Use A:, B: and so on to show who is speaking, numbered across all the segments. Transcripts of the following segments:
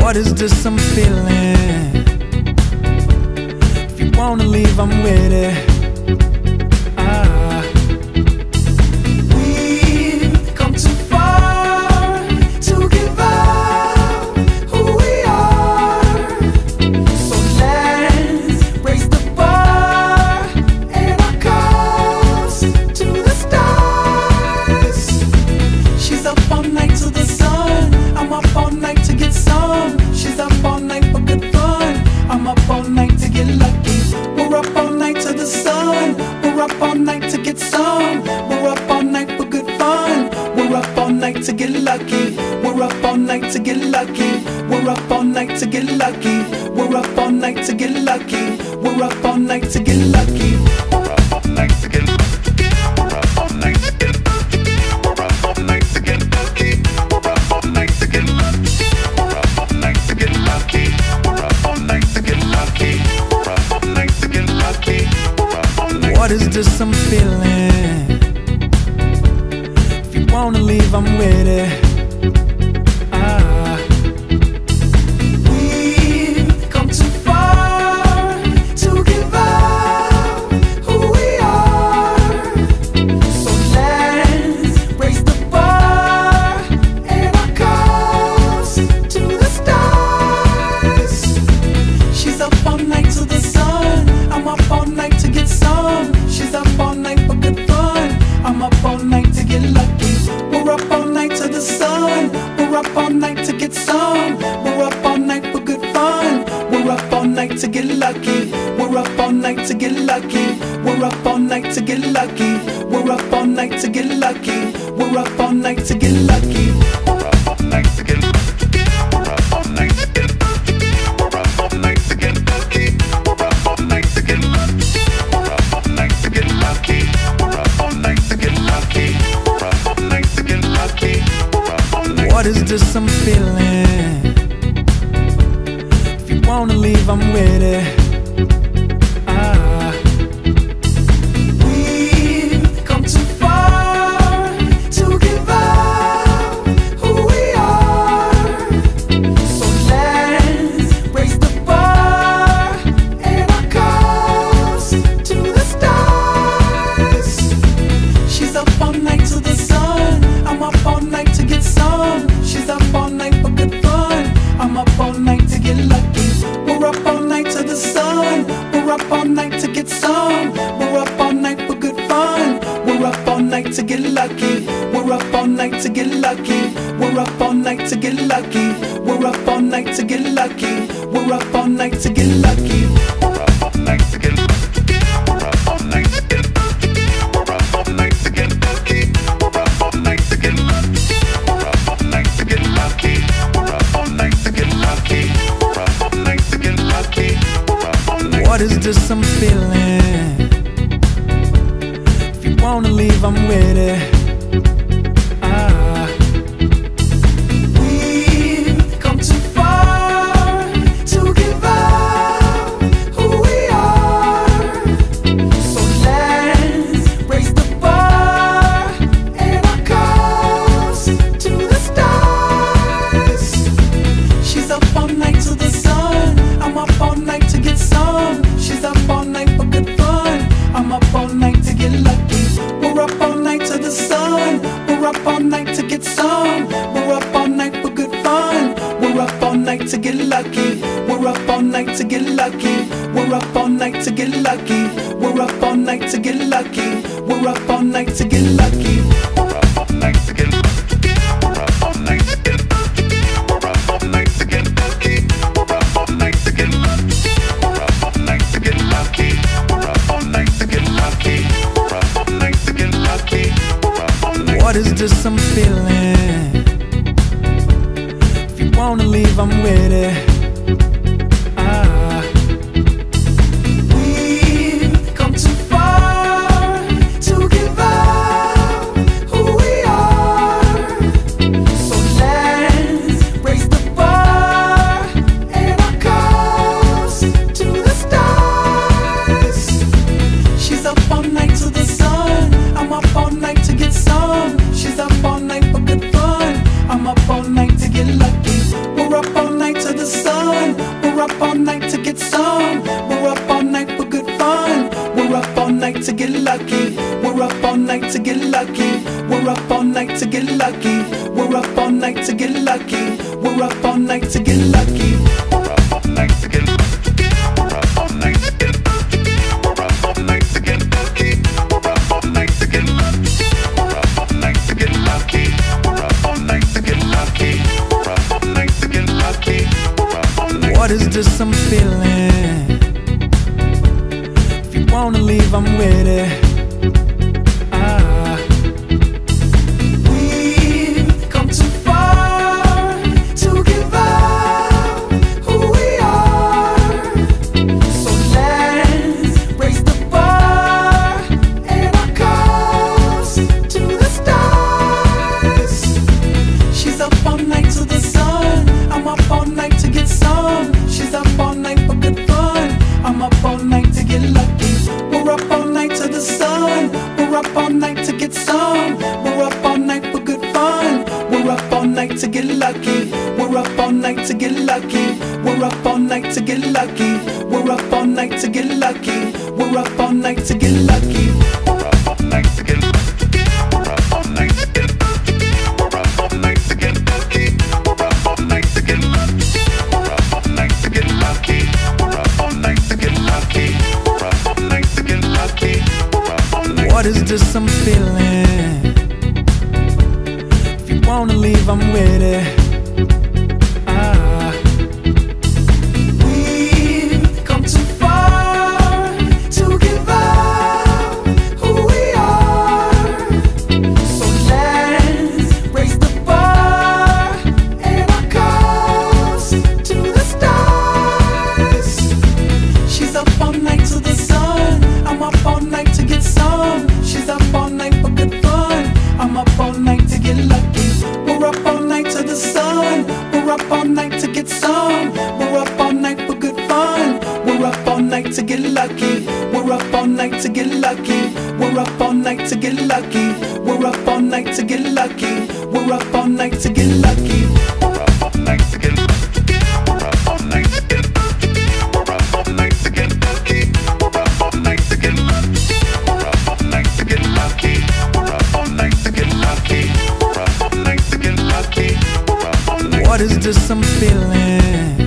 A: What is this I'm feeling? If you wanna leave, I'm with it.
B: We've come too far to give up who we are. So let's raise the bar and our cups to the stars. She's up all night to the sun, I'm up all night to get some. She's up all night for good fun, I'm up all night to get lucky. We're up all night to the sun, we're up all night to get some. We're up all night for good fun, we're up all night to get lucky. We're up all night to get lucky. We're up all night to get lucky. We're up all night to get lucky. We're up all night to get lucky. We're up all night to get lucky. We're up all night to get lucky. We're up all night to get lucky. We're up all night to get lucky. We're up all night to get lucky. We're up all night to get lucky. We're up all night to get lucky. We're up all night.
A: What is this I'm feeling? If you wanna leave, I'm with it.
B: We've come too far to give up who we are. So let's raise the bar and our cups to the stars. She's up all night to the sun, I'm up all night to get some. She's up all night for good fun, I'm up all night to get lucky. We're up all night to the sun, we're up all night to get some. We're up all night for good fun, we're up all night to get lucky. We're up all night to get lucky. We're up all night to get lucky. We're up all night to get lucky. We're up all night to get lucky. We're up all night to get lucky. We're up all night to get lucky. We're up all night to get lucky. We're up all night to get lucky. We're up all night to get lucky. We're up all night to get lucky. We're up all night to get lucky. We're up all night.
A: What is this I'm feeling? If you wanna leave, I'm with it.
B: We've come too far to give up who we are. So let's raise the bar and our cups to the stars. She's up all night to the sun, I'm up all night to get some. She's up all night for good fun, I'm up all night to get lucky. We're up all night to the sun, we're up all night to get some. We're up all night for good fun, we're up all night to get lucky. We're up all night to get lucky. We're up all night to get lucky. We're up all night to get lucky. We're up all night to get lucky. We're up all night to get lucky. We're up all night to get lucky. We're up all night to get lucky. We're up all night to get lucky. We're up all night to get lucky. We're up all night to get lucky. We're up all night to get lucky. We're up all night.
A: What is this I'm feeling? If you wanna leave, I'm with it.
B: We've come too far to give up who we are. So let's raise the bar and our cups to the stars. She's up all night to the sun, I'm up all night to get some. She's up all night for good fun, I'm up all night to get lucky. We're up all night to the sun, we're up all night to get some. We're up all night for good fun, we're up all night to get lucky. We're up all night to get lucky. We're up all night to get lucky. We're up all night to get lucky. We're up all night to get lucky. We're up all night to get lucky. We're up all night to get lucky. We're up all night to get lucky. We're up all night to get lucky. We're up all night to get lucky. We're up all night to get lucky. We're up all night to get lucky. We're up all night.
A: What is this I'm feeling? If you wanna leave, I'm with it.
B: We've come too far to give up who we are. So let's raise the bar and our cups to the stars. She's up all night to the sun, I'm up all night to get some. She's up all night for good fun, I'm up all night to get lucky. We're up all night to the
A: night to get lucky. We're up all night to get lucky. We're up all night to get lucky. We're up all night to get lucky. We're up all night to get lucky. We're up all night to get lucky. We're up all night to get lucky. We're up all night to get lucky. We're up all night to get lucky. We're up all night to get lucky. We're up all night to get lucky. We're up all night to get lucky. We're up all night. What is this I'm feeling? If you wanna leave, I'm with it. To get lucky, we're up all night to get lucky. We're up all night to get lucky. We're up all night to get lucky. We're up all night to get lucky. We're up all night to get lucky. We're up all night to get lucky. We're up all night to get lucky. We're up all night to get lucky. We're up all night to get lucky. We're up all night to get lucky. We're up all night to get lucky. We're up all night. What is this I'm feeling? If you wanna leave, I'm with it. To get lucky, we're up all night to get lucky. We're up all night to get lucky. We're up all night to get lucky. We're up all night to get lucky. We're up all night to get lucky. We're up all night to get lucky. We're up all night to get lucky. We're up all night to get lucky. We're up all night to get lucky. We're up all night to get lucky. We're up all night to get lucky. We're up all night. What is this I'm feeling?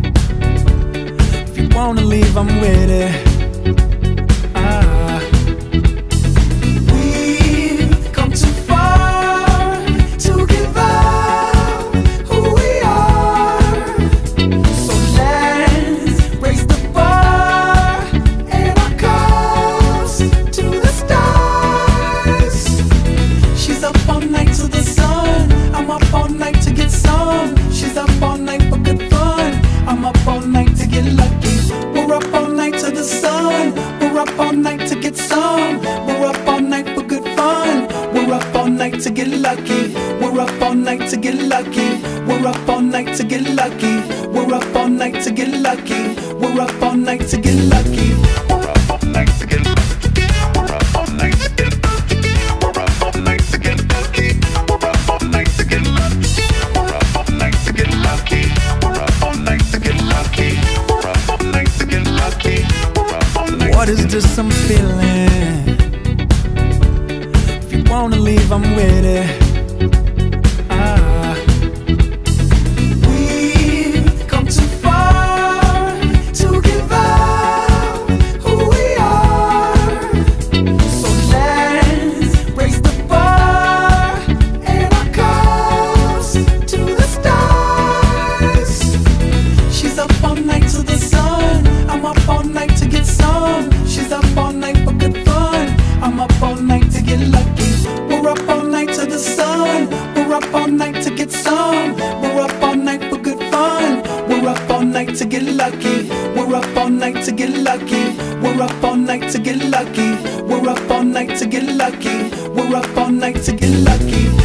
A: If you wanna leave, I'm with it. To get lucky, we're up all night to get lucky. We're up all night to get lucky. We're up all night to get lucky. We're up all night to get lucky. We're up all night to get lucky. We're up all night to get lucky. We're up all night to get lucky. We're up all night to get lucky. We're up all night to get lucky. We're up all night to get lucky. We're up all night to get lucky. We're up all night. What is this I'm feeling? If you wanna leave, I'm with it. To get lucky, we're up all night to get lucky. We're up all night to get lucky. We're up all night to get lucky. We're up all night to get lucky.